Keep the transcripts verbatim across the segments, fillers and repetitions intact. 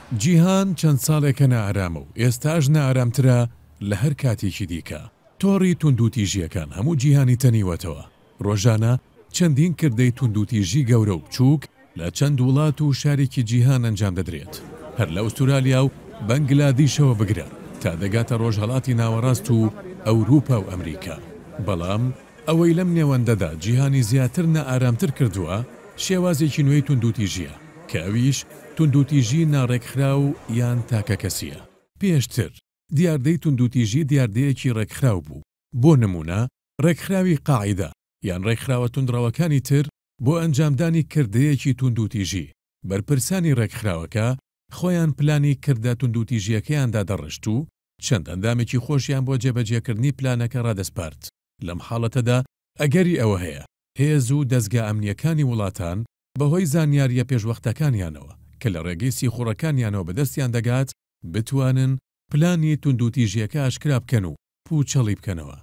جیهان چەند ساڵێکە نائارامە و ئێستاش نائارامترە لە هەر کاتێکی دیکە. تۆڕی توندوتیژیەکان هەموو جیهانی تەنیوەتەوە. ڕۆژانە چەندین کردەی توندوتیژی گەورە و بچووک لە چەند وڵات و شارێکی جیهان ئەنجام دەدرێت. هەر لە ئوستورالیا و بەنگلادیشەوە بگرە تا دەگاتە ڕۆژهەڵاتی ناوەڕاست و ئەوروپا و ئەمریکا. بەڵام ئەوەی لەم نێوەندەدا جیهانی زیاتر نائارامتر کردووە شێوازێکی نوێی توندوتیژیە کە ئەویش توندوتیژی ناڕێکخرا و یان تاکە کەسیە. پێشتر دیاردەی توندوتیژی دیاردەیەکی ڕێکخراو بوو. بۆ نمونە ڕێکخراوی قاعیدە یان ڕێکخراوە توندڕەوەکانی تر بۆ ئەنجامدانی کردەیەکی توندوتیژی. بەرپرسانی ڕێکخراوەکە خۆیان پلانی کردە توندوتیژیەکەیاندا دەڕشت و چەند ئەندامێکی خۆشیان بۆ جێبەجێکردنی پلانەکە ڕادەسپارت. لەم حاڵەتەدا ئەگەری ئەوە هەیە هێز و دەستگا ئەمنیەکانی وڵاتان بەهۆی زانیاریە پێشوەختەکانیانەوە کە لە ڕێگەی سیخوڕەکانیانەوە بەدەستیان دەگات بتوانن پلانی توندوتیژیەکە ئاشکرا بکەن و پوچەڵی بکەنەوە.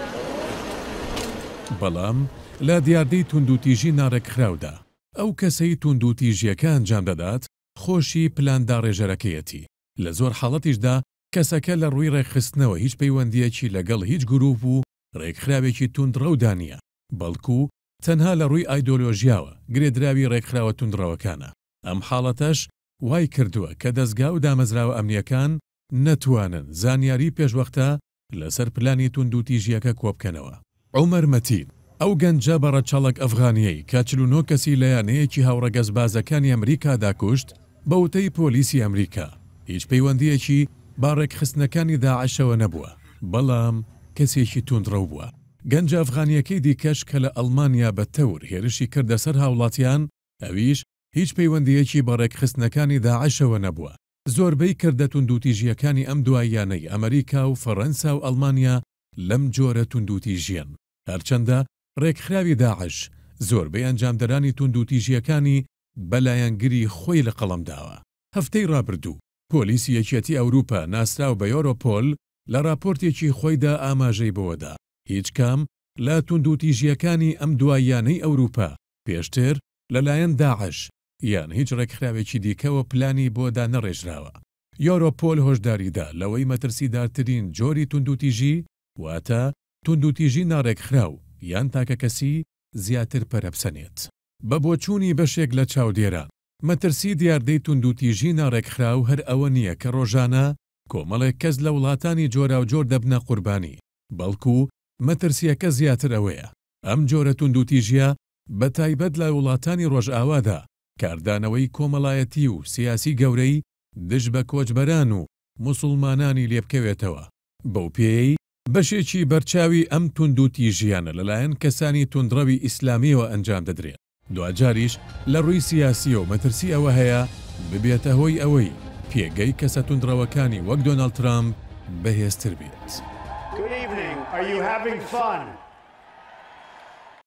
بەڵام لە دیاردەی توندوتیژی ناڕێکخراودا ئەو کەسەی توندوتیژیەکە ئەنجام دەدات خۆشی پلاندا ڕێژەرەکەیەتی. لە زۆر حاڵەتیشدا کەسەکە لە ڕووی ڕێکخستنەوە هیچ پەیوەندیەکی لەگەڵ هیچ گروپ و ڕێکخراوێکی توندڕەودا نییە، بەڵکو تەنها لە ڕووی ئایدۆلۆژیاوە گرێدراوی ڕێکخراوە توندڕەوەکانە. ئەم حاڵەتەش وای کردووە کە دەستگا و دامەزراوە ئەمنیەکان نەتوانن زانیاری پێشوەختە لەسەر پلانی توندوتیژیەکە کۆبکەنەوە. عومەر مەتین ئەو گەنجە بەڕەچەڵک ئەفغانیەی کە چل و نۆ کەسی لە یانەیەکی هاوڕەگەزبازەکانی ئەمریکادا کوشت بە وتەی پۆلیسی ئەمریکا هیچ پەیوەندیەکی با ڕێکخستنەکانی داعشەوە نەبووە، بەڵام کەسێکی توندڕەو بووە. گەنجە ئەفغانیەکەی دیکەش کە لە ئەڵمانیا بە تەور هێرشی کردە سەر هاوڵاتیان ئەویش هیچ پەیوەندیەکی بە ڕێکخستنەکانی داعشەوە نەبووە. زۆربەی کردە توندوتیژیەکانی ئەم دواییانەی ئەمریکا و فەڕەنسا و ئەڵمانیا لەم جۆرە توندوتیژیان. هەرچەندە ڕێکخراوی داعش زۆربەی ئەنجامدەرانی توندوتیژیەکانی بەلایەنگری خۆی لە قەڵەمداوە. هەفتەی ڕابردوو پۆلیسی یەکێتی ئەوروپا ناسراو بە یۆرۆپۆل لە راپۆرتێکی خۆیدا ئاماژەی بۆوەدا هیچ کام لە توندوتیژیەکانی ئەم دواییانەی ئەوروپا پێشتر لەلایەن داعش یان هیچ ڕێکخراوێکی دیکەوە پلانی بۆدا نەڕێژراوە. یۆرۆپۆل هۆشداریدا لەوەی مەترسیدارترین جۆری توندوتیژی واتە توندوتیژی ناڕێکخراو یان تاکە کەسی زیاتر پەرەپسەنێت. بە بۆچوونی بەشێک لە چاودێران مەترسی دیاردەی توندوتیژی ناڕێکخراو هەر ئەوە نییە کە ڕۆژانە کۆمەڵێک کەس لە وڵاتانی جۆراوجۆر دەبنە قوربانی، بەڵکو مەترسیەکە زیاتر ئەوەیە ئەم جۆرە توندوتیژیە بە تایبەت لە وڵاتانی ڕۆژئاوادا کاردانەوەی کۆمەڵایەتی و سیاسی گەورەی دژ بە کۆچبەران و موسڵمانانی لێبکەوێتەوە. بەو پێی بەشێکی بەرچاوی ئەم توندوتیژیانە لەلایەن کەسانی توندڕەوی ئیسلامیەوە ئەنجام دەدرێت. دوجاریش لە ڕووی سیاسی و مەترسی ئەوە هەیە ببێتە هۆی ئەوەی پێگەی کەسە توندڕەوەکانی وەک دۆناڵد ترامپ بەهێزتر بێت. Good evening. Are you having fun?